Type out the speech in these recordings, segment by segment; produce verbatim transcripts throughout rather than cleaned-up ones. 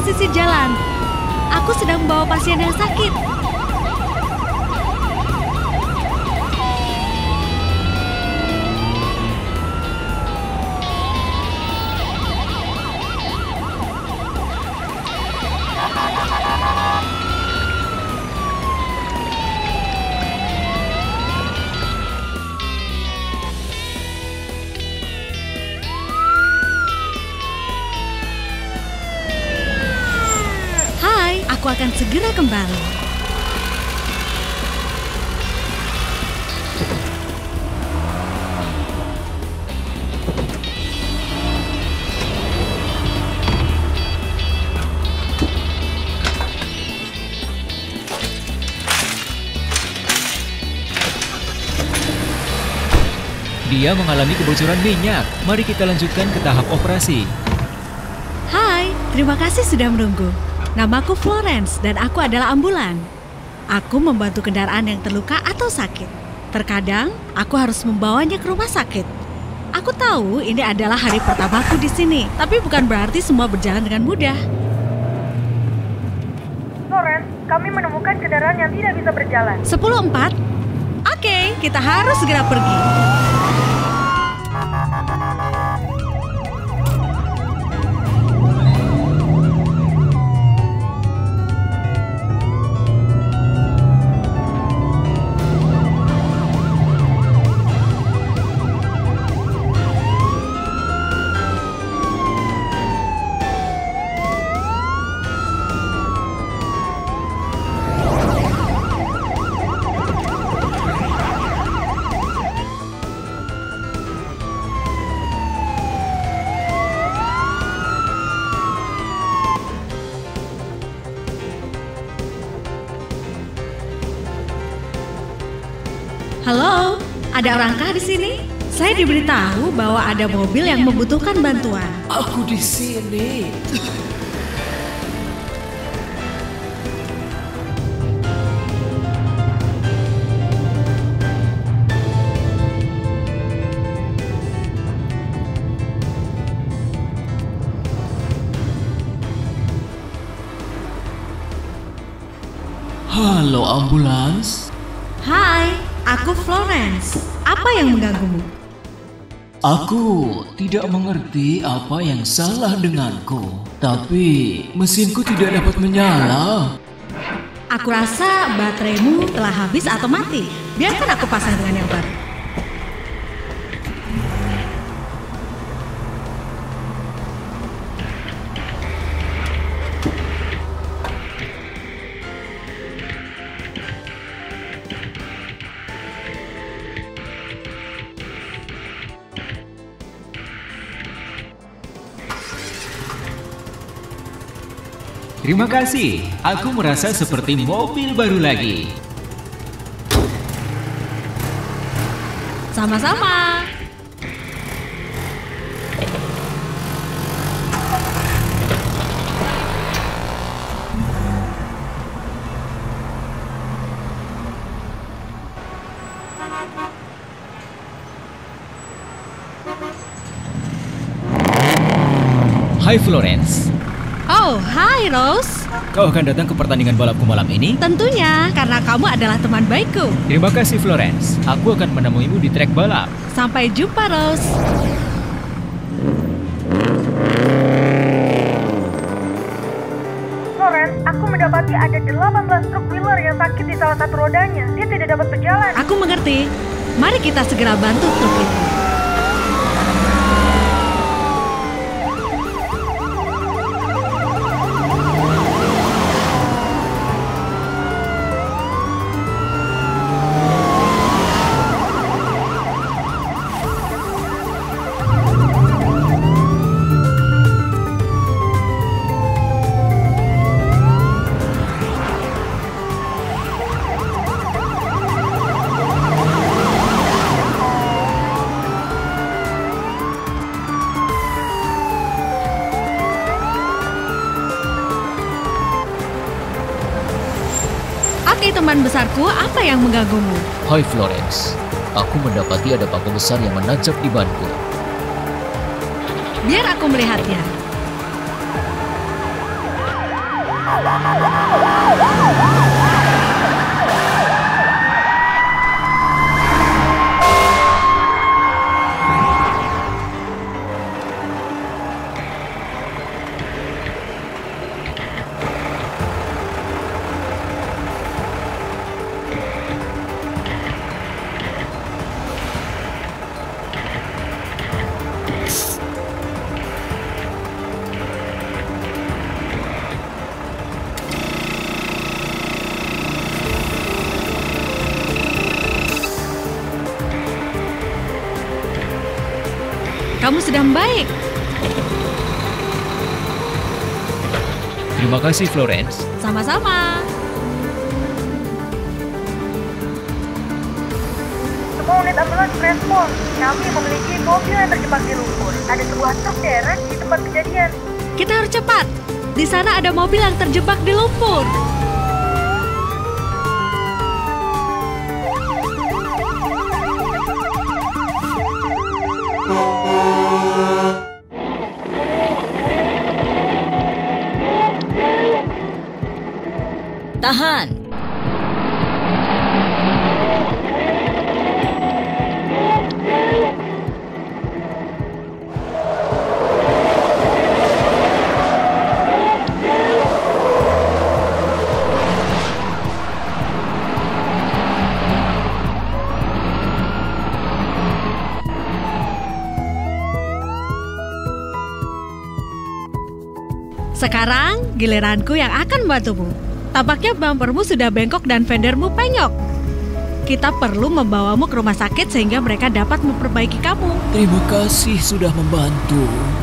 sisi jalan. Aku sedang membawa pasien yang sakit. Aku akan segera kembali. Dia mengalami kebocoran minyak. Mari kita lanjutkan ke tahap operasi. Hai, terima kasih sudah menunggu. Namaku Florence dan aku adalah ambulan. Aku membantu kendaraan yang terluka atau sakit. Terkadang aku harus membawanya ke rumah sakit. Aku tahu ini adalah hari pertamaku di sini, tapi bukan berarti semua berjalan dengan mudah. Florence, kami menemukan kendaraan yang tidak bisa berjalan. sepuluh empat? Oke, kita harus segera pergi. Halo, ada orangkah di sini? Saya diberitahu bahwa ada mobil yang membutuhkan bantuan. Aku di sini. Halo ambulans. Hai, aku Florence. Apa yang mengganggumu? Aku tidak mengerti apa yang salah denganku, tapi mesinku tidak dapat menyala. Aku rasa bateraimu telah habis atau mati. Biarkan aku pasang dengan yang baru. Terima kasih. Aku merasa seperti mobil baru lagi. Sama-sama. Hai Florence. Oh, hai Rose. Kau akan datang ke pertandingan balapku malam ini? Tentunya, karena kamu adalah teman baikku. Terima kasih Florence. Aku akan menemuimu di trek balap. Sampai jumpa, Rose. Florence, aku mendapati ada delapan belas truk wheeler yang sakit di salah satu rodanya. Dia tidak dapat berjalan. Aku mengerti. Mari kita segera bantu truk itu. Oke teman besarku, apa yang mengganggumu? Hai Florence, aku mendapati ada paku besar yang menancap di banku. Biar aku melihatnya. Kamu sedang baik. Terima kasih, Florence. Sama-sama. Semua unit ambulans respon. Kami memiliki mobil yang terjebak di lumpur. Ada sebuah truk derek di tempat kejadian. Kita harus cepat. Di sana ada mobil yang terjebak di lumpur. Tahan! Sekarang giliranku yang akan membantumu. Tampaknya bumpermu sudah bengkok dan fendermu penyok. Kita perlu membawamu ke rumah sakit sehingga mereka dapat memperbaiki kamu. Terima kasih sudah membantu.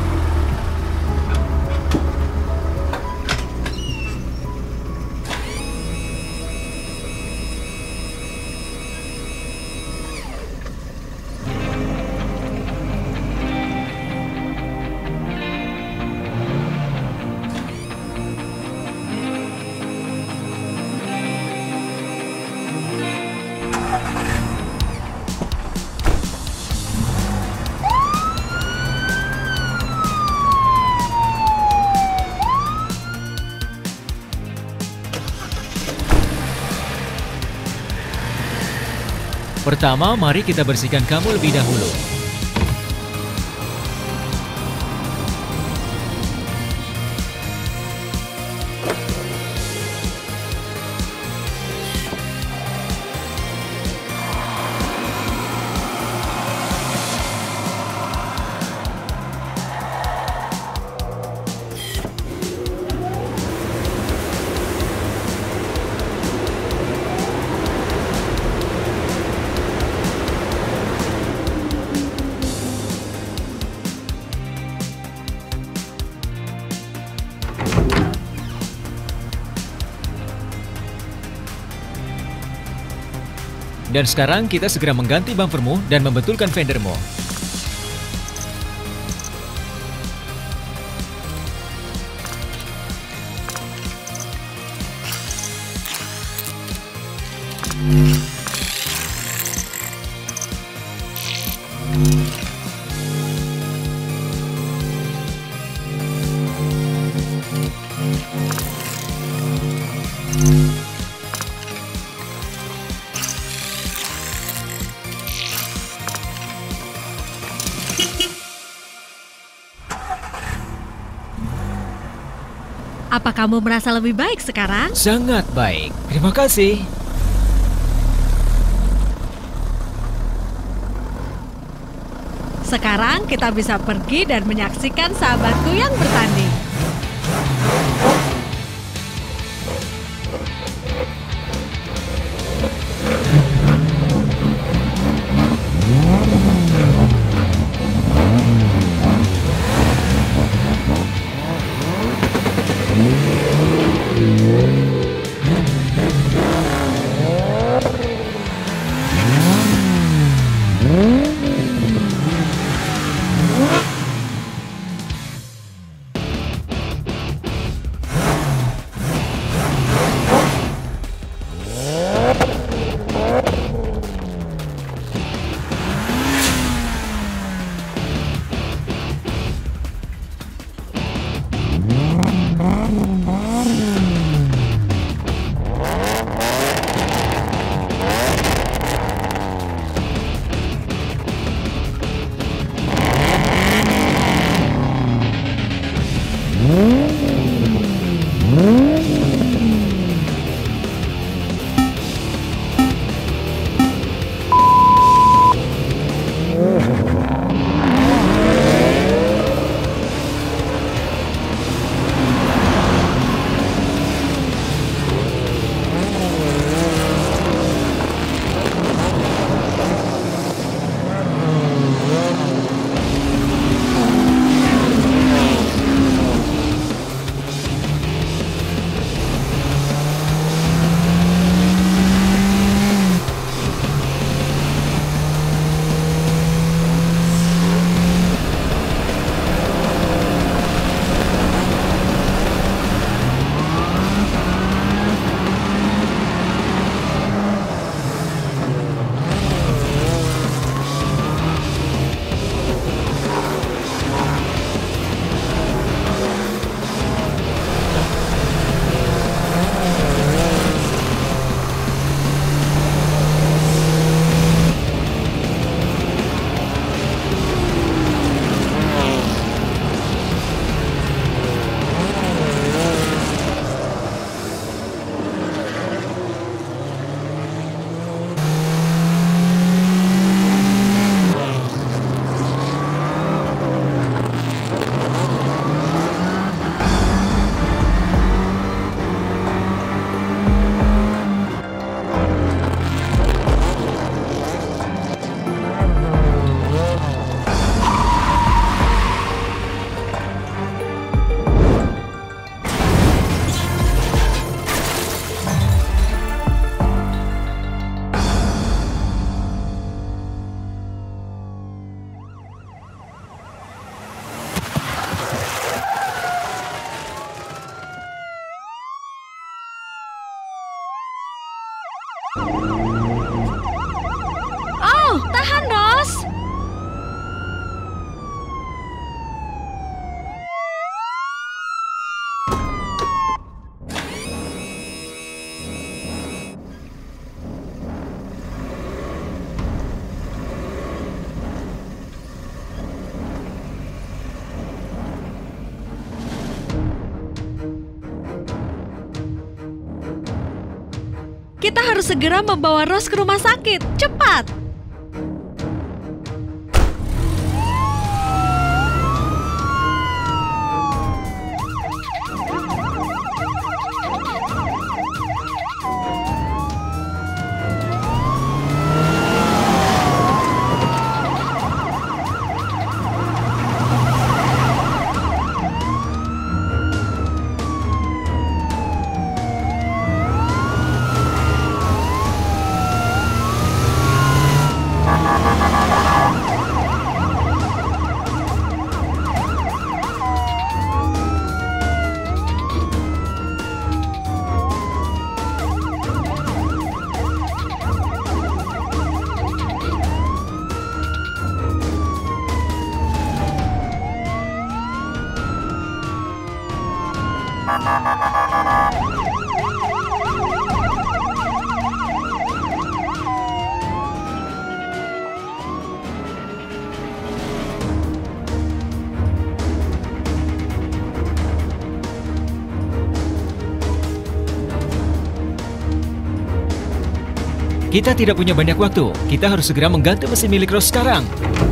Pertama, mari kita bersihkan kamu lebih dahulu. Dan sekarang kita segera mengganti bumpermu dan membetulkan fendermu. Apa kamu merasa lebih baik sekarang? Sangat baik. Terima kasih. Sekarang kita bisa pergi dan menyaksikan sahabatku yang bertanding. Kita harus segera membawa Rose ke rumah sakit. Cepat! Kita tidak punya banyak waktu. Kita harus segera mengganti mesin milik Rose sekarang.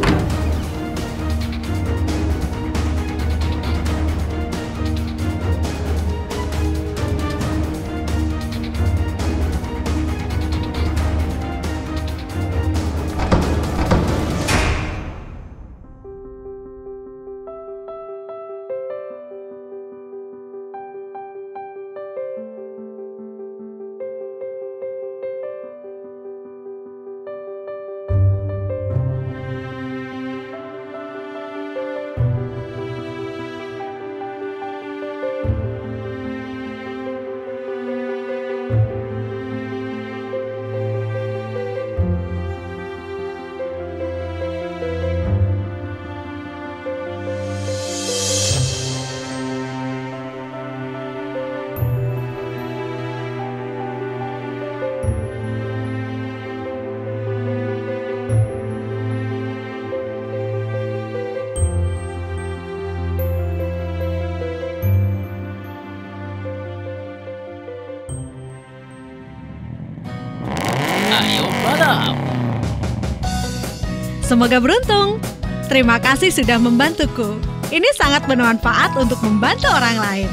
Ayo balap. Semoga beruntung. Terima kasih sudah membantuku. Ini sangat bermanfaat untuk membantu orang lain.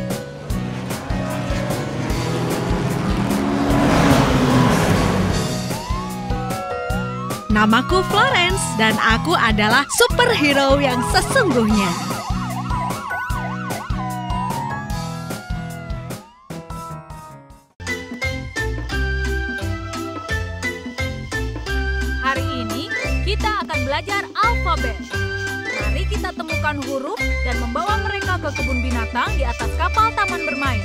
Namaku Florence dan aku adalah superhero yang sesungguhnya. Hari ini kita akan belajar alfabet. Mari kita temukan huruf dan membawa mereka ke kebun binatang di atas kapal taman bermain.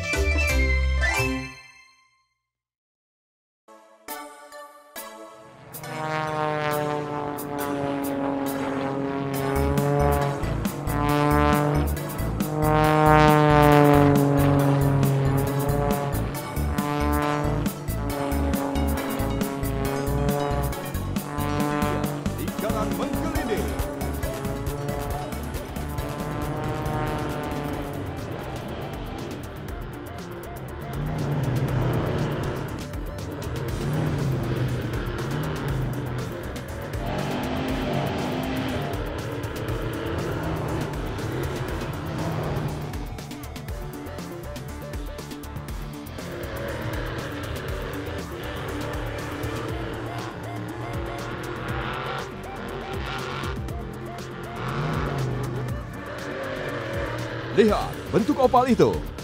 Lihat bentuk opal itu.